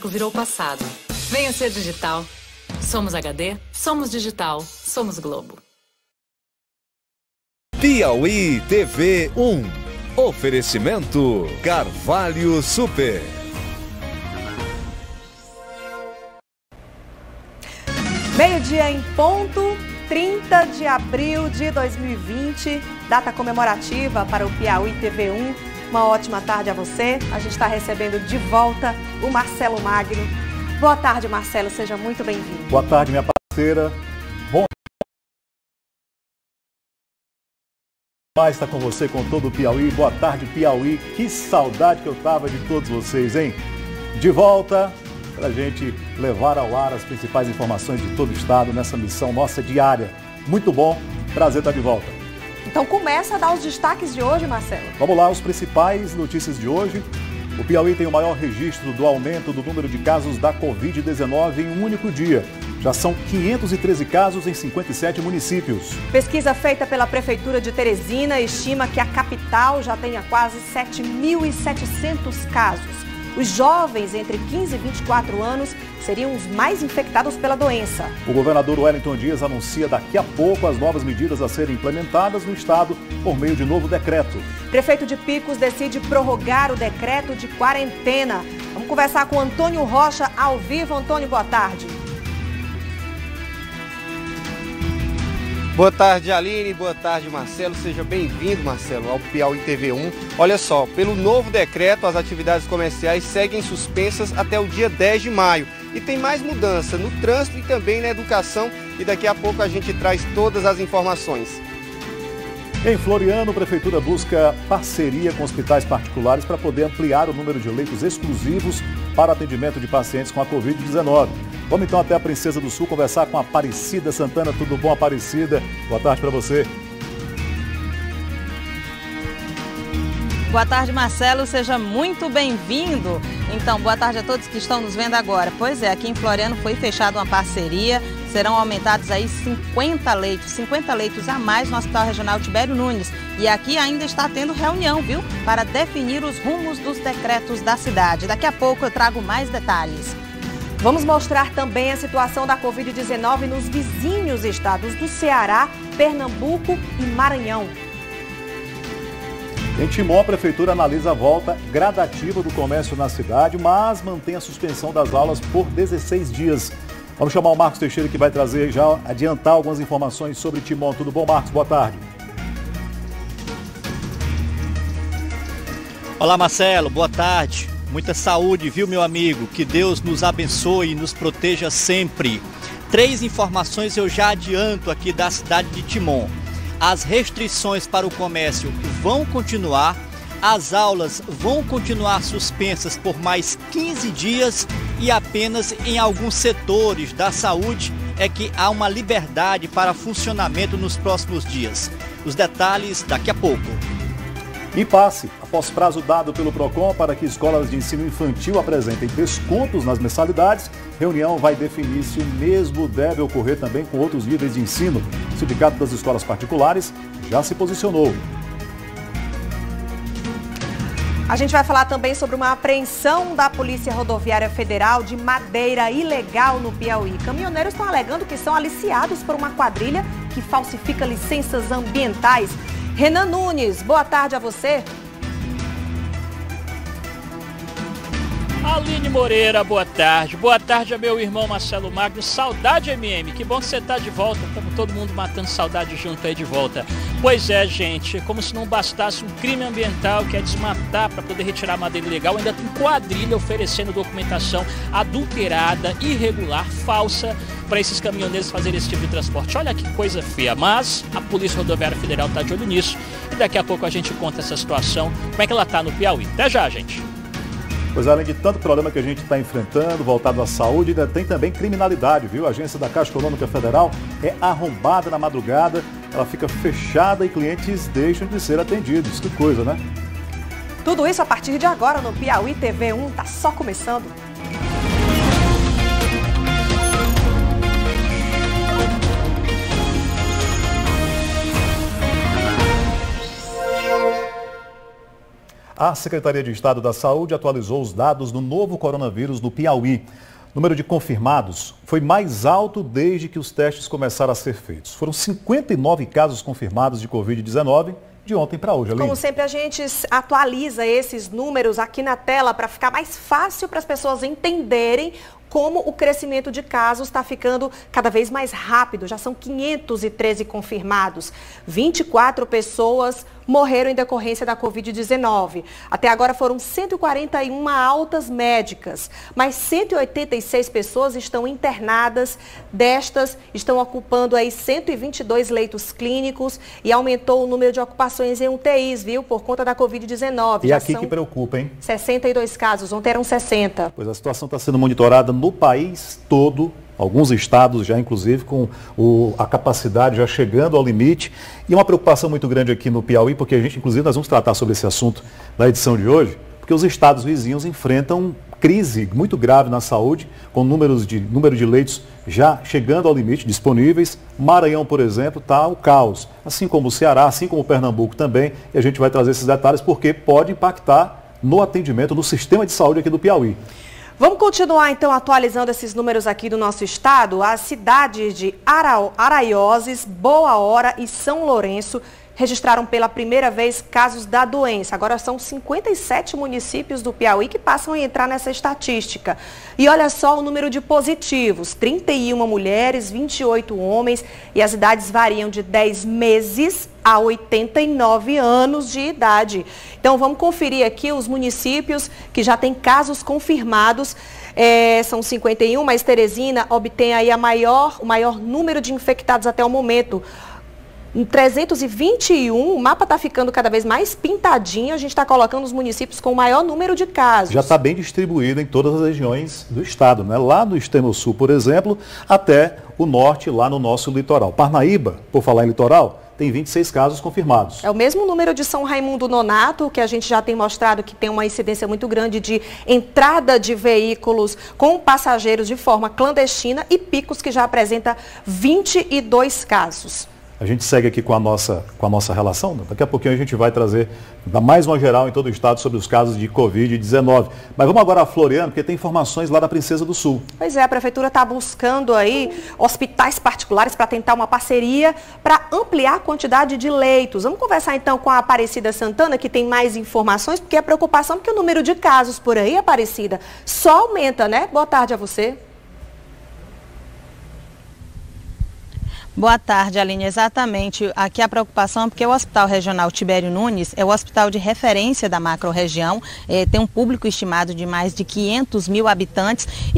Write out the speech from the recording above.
analógico virou passado. Venha ser digital. Somos HD, somos digital, somos Globo. Piauí TV 1. Oferecimento Carvalho Super. Meio-dia em ponto, 30 de abril de 2020, data comemorativa para o Piauí TV 1. Uma ótima tarde a você. A gente está recebendo de volta o Marcelo Magno. Boa tarde, Marcelo. Seja muito bem-vindo. Boa tarde, minha parceira. Bom mais estar com você, com todo o Piauí. Boa tarde, Piauí. Que saudade que eu tava de todos vocês, hein? De volta para a gente levar ao ar as principais informações de todo o estado nessa missão nossa diária. Muito bom. Prazer estar de volta. Então começa a dar os destaques de hoje, Marcelo. Vamos lá, as principais notícias de hoje. O Piauí tem o maior registro do aumento do número de casos da Covid-19 em um único dia. Já são 513 casos em 57 municípios. Pesquisa feita pela Prefeitura de Teresina estima que a capital já tenha quase 7.700 casos. Os jovens entre 15 e 24 anos seriam os mais infectados pela doença. O governador Wellington Dias anuncia daqui a pouco as novas medidas a serem implementadas no estado por meio de novo decreto. Prefeito de Picos decide prorrogar o decreto de quarentena. Vamos conversar com Antônio Rocha ao vivo. Antônio, boa tarde. Boa tarde, Aline. Boa tarde, Marcelo. Seja bem-vindo, Marcelo, ao Piauí TV 1. Olha só, pelo novo decreto, as atividades comerciais seguem suspensas até o dia 10 de maio. E tem mais mudança no trânsito e também na educação. E daqui a pouco a gente traz todas as informações. Em Floriano, a Prefeitura busca parceria com hospitais particulares para poder ampliar o número de leitos exclusivos para atendimento de pacientes com a Covid-19. Vamos então até a Princesa do Sul conversar com a Aparecida Santana. Tudo bom, Aparecida? Boa tarde para você. Boa tarde, Marcelo. Seja muito bem-vindo. Então, boa tarde a todos que estão nos vendo agora. Pois é, aqui em Floriano foi fechada uma parceria. Serão aumentados aí 50 leitos a mais no Hospital Regional Tibério Nunes. E aqui ainda está tendo reunião, viu? Para definir os rumos dos decretos da cidade. Daqui a pouco eu trago mais detalhes. Vamos mostrar também a situação da Covid-19 nos vizinhos estados do Ceará, Pernambuco e Maranhão. Em Timon, a Prefeitura analisa a volta gradativa do comércio na cidade, mas mantém a suspensão das aulas por 16 dias. Vamos chamar o Marcos Teixeira, que vai trazer, já adiantar algumas informações sobre Timon. Tudo bom, Marcos? Boa tarde. Olá, Marcelo. Boa tarde. Muita saúde, viu, meu amigo? Que Deus nos abençoe e nos proteja sempre. 3 informações eu já adianto aqui da cidade de Timon. As restrições para o comércio vão continuar, as aulas vão continuar suspensas por mais 15 dias e apenas em alguns setores da saúde é que há uma liberdade para funcionamento nos próximos dias. Os detalhes daqui a pouco. Impasse. Após prazo dado pelo PROCON para que escolas de ensino infantil apresentem descontos nas mensalidades, reunião vai definir se o mesmo deve ocorrer também com outros níveis de ensino. O Sindicato das Escolas Particulares já se posicionou. A gente vai falar também sobre uma apreensão da Polícia Rodoviária Federal de madeira ilegal no Piauí. Caminhoneiros estão alegando que são aliciados por uma quadrilha que falsifica licenças ambientais. Renan Nunes, boa tarde a você. Aline Moreira, boa tarde. Boa tarde a meu irmão Marcelo Magno. Saudade, MM. Que bom que você está de volta. Estamos todo mundo matando saudade junto aí de volta. Pois é, gente. Como se não bastasse um crime ambiental que é desmatar para poder retirar madeira ilegal, ainda tem quadrilha oferecendo documentação adulterada, irregular, falsa, para esses caminhoneiros fazerem esse tipo de transporte. Olha que coisa feia. Mas a Polícia Rodoviária Federal está de olho nisso. E daqui a pouco a gente conta essa situação. Como é que ela está no Piauí. Até já, gente. Pois além de tanto problema que a gente está enfrentando, voltado à saúde, ainda tem também criminalidade, viu? A agência da Caixa Econômica Federal é arrombada na madrugada, ela fica fechada e clientes deixam de ser atendidos. Que coisa, né? Tudo isso a partir de agora no Piauí TV 1, tá só começando. A Secretaria de Estado da Saúde atualizou os dados do novo coronavírus no Piauí. O número de confirmados foi mais alto desde que os testes começaram a ser feitos. Foram 59 casos confirmados de Covid-19 de ontem para hoje, Aline. Como sempre, a gente atualiza esses números aqui na tela para ficar mais fácil para as pessoas entenderem como o crescimento de casos está ficando cada vez mais rápido. Já são 513 confirmados. 24 pessoas morreram em decorrência da Covid-19. Até agora foram 141 altas médicas, mas 186 pessoas estão internadas. Destas, estão ocupando aí 122 leitos clínicos e aumentou o número de ocupações em UTIs, viu? Por conta da Covid-19. E aqui que preocupa, hein? 62 casos, ontem eram 60. Pois a situação está sendo monitorada no país todo. Alguns estados já, inclusive, com a capacidade já chegando ao limite. E uma preocupação muito grande aqui no Piauí, porque a gente, inclusive, nós vamos tratar sobre esse assunto na edição de hoje, porque os estados vizinhos enfrentam crise muito grave na saúde, com número de leitos já chegando ao limite, disponíveis. Maranhão, por exemplo, está o caos. Assim como o Ceará, assim como o Pernambuco também. E a gente vai trazer esses detalhes porque pode impactar no atendimento, no sistema de saúde aqui do Piauí. Vamos continuar, então, atualizando esses números aqui do nosso estado. As cidades de Araioses, Boa Hora e São Lourenço registraram pela primeira vez casos da doença. Agora são 57 municípios do Piauí que passam a entrar nessa estatística. E olha só o número de positivos, 31 mulheres, 28 homens, e as idades variam de 10 meses a 89 anos de idade. Então vamos conferir aqui os municípios que já têm casos confirmados. São 51, mas Teresina obtém aí o maior número de infectados até o momento. Em 321, o mapa está ficando cada vez mais pintadinho, a gente está colocando os municípios com o maior número de casos. Já está bem distribuído em todas as regiões do estado, né? Lá no extremo sul, por exemplo, até o norte, lá no nosso litoral. Parnaíba, por falar em litoral, tem 26 casos confirmados. É o mesmo número de São Raimundo Nonato, que a gente já tem mostrado que tem uma incidência muito grande de entrada de veículos com passageiros de forma clandestina, e Picos, que já apresenta 22 casos. A gente segue aqui com a nossa relação. Daqui a pouquinho a gente vai trazer mais uma geral em todo o estado sobre os casos de Covid-19. Mas vamos agora a Floriano, porque tem informações lá da Princesa do Sul. Pois é, a Prefeitura está buscando aí hospitais particulares para tentar uma parceria para ampliar a quantidade de leitos. Vamos conversar então com a Aparecida Santana, que tem mais informações, porque a preocupação é que o número de casos por aí, Aparecida, só aumenta, né? Boa tarde a você. Boa tarde, Aline. Exatamente. Aqui a preocupação é porque o Hospital Regional Tibério Nunes é o hospital de referência da macro-região, tem um público estimado de mais de 500 mil habitantes.